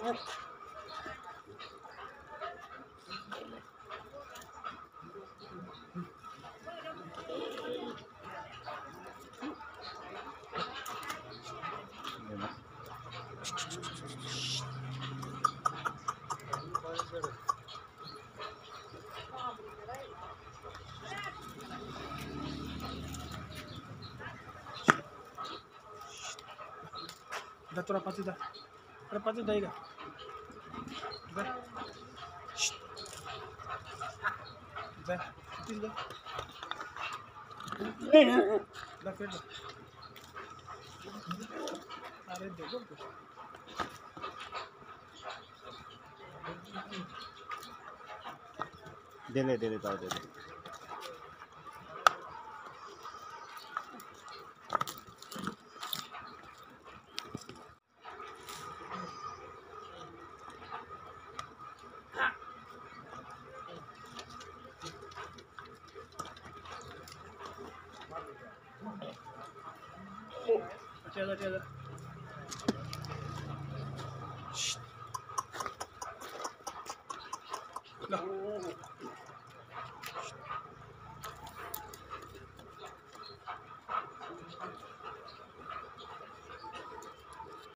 Datura patida. Para patida aí, vai. Vai. Patida. Da frente. अरे देखो दे ले दे दे चला